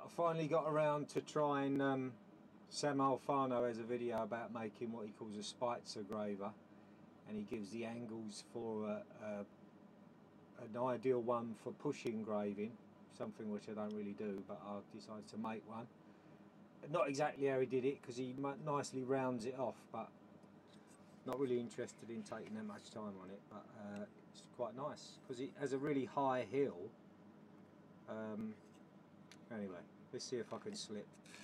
finally got around to trying. Sam Alfano has a video about making what he calls a Spitzer graver, and he gives the angles for an ideal one for push engraving, something which I don't really do, but I decided to make one. Not exactly how he did it, because he nicely rounds it off, but not really interested in taking that much time on it. But it's quite nice because it has a really high hill. Anyway, let's see if I can slip.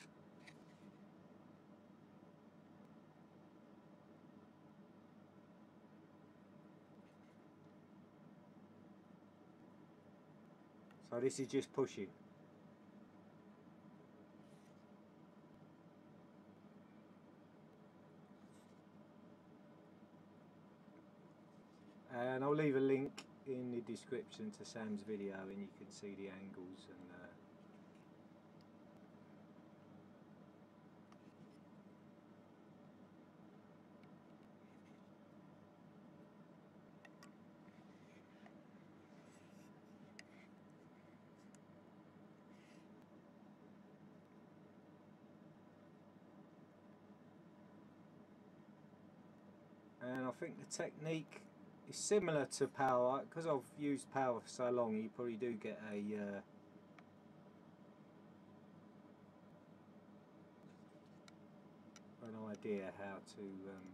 So this is just pushing. And I'll leave a link in the description to Sam's video, and you can see the angles and I think the technique is similar to power. Because I've used power for so long, you probably do get an idea how to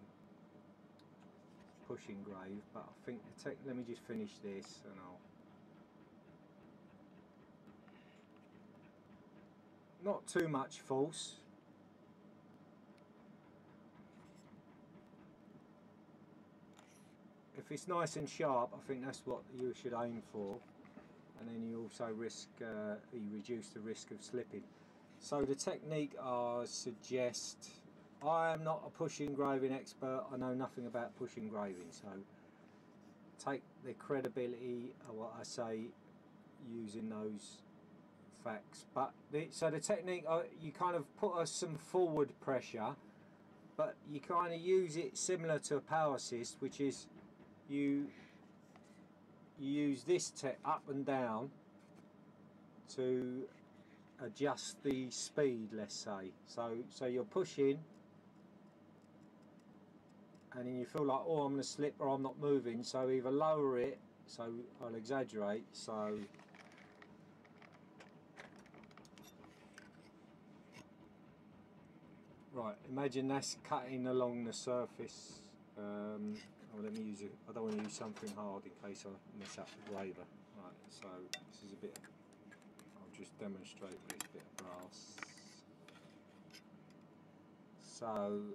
push engrave. But I think let me just finish this and I'll not too much false. If it's nice and sharp, I think that's what you should aim for, and then you also you reduce the risk of slipping. So the technique I suggest, I am not a push engraving expert, I know nothing about push engraving, so take the credibility of what I say using those facts. But so the technique, you kind of put some forward pressure, but you kind of use it similar to a power assist, which is you use this up and down to adjust the speed, let's say. So you're pushing, and then you feel like, oh, I'm going to slip or I'm not moving, so either lower it, so I'll exaggerate, so right, imagine that's cutting along the surface. Let me use it. I don't want to use something hard in case I mess up the graver. Right, so this is a bit. I'll just demonstrate with this bit of brass. So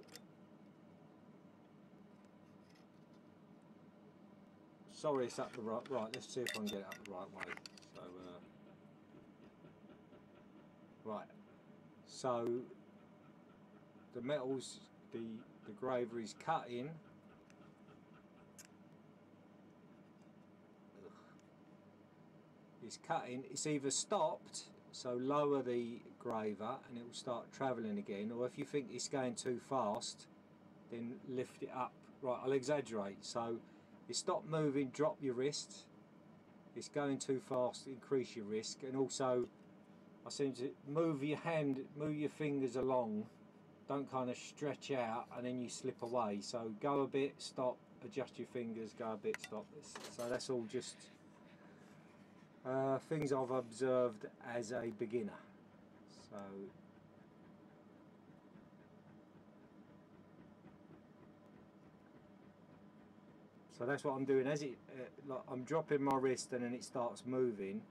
sorry, it's up the right. Right, let's see if I can get it up the right way. So right, so the metals, the graver is cutting. It's cutting, it's either stopped, so lower the graver and it will start travelling again, or if you think it's going too fast, then lift it up. Right, I'll exaggerate. So you stop moving, drop your wrist. It's going too fast, increase your risk. And also, I seem to move your hand, move your fingers along, don't kind of stretch out and then you slip away. So go a bit, stop, adjust your fingers, go a bit, stop. So that's all just things I've observed as a beginner. So that's what I'm doing. As it like I'm dropping my wrist and then it starts moving.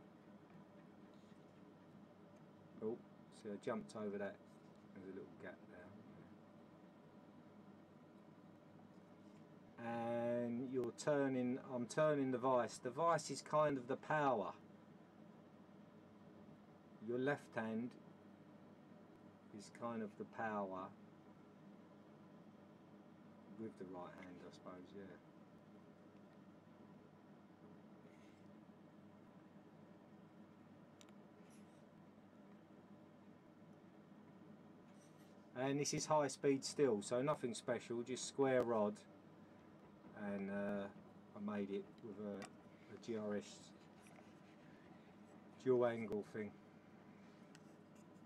Oh, see, I jumped over that. There's a little gap there. And you're turning, I'm turning the vice. The vice is kind of the power. Your left hand is kind of the power with the right hand, I suppose, yeah. And this is high speed still, so nothing special, just square rod. And I made it with a GRS dual angle thing.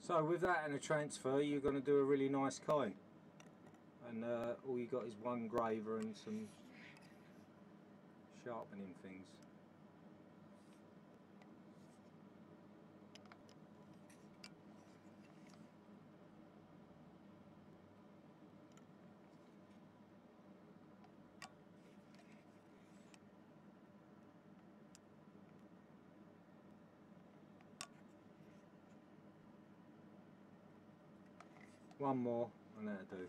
So with that and a transfer, you're going to do a really nice kite, and all you got is one graver and some sharpening things. One more and that'll do.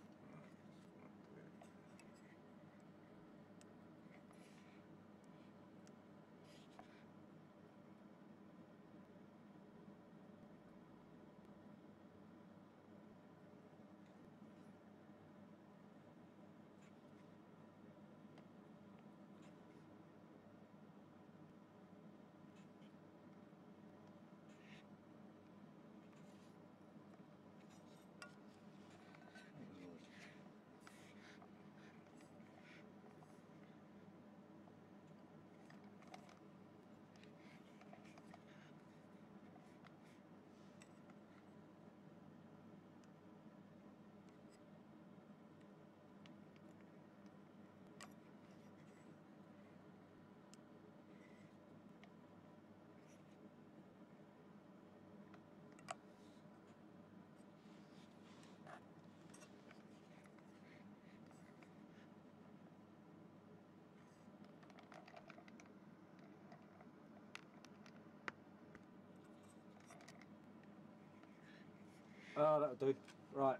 Oh, that'll do. Right.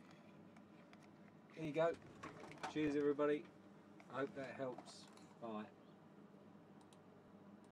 There you go. Cheers everybody. I hope that helps. Bye.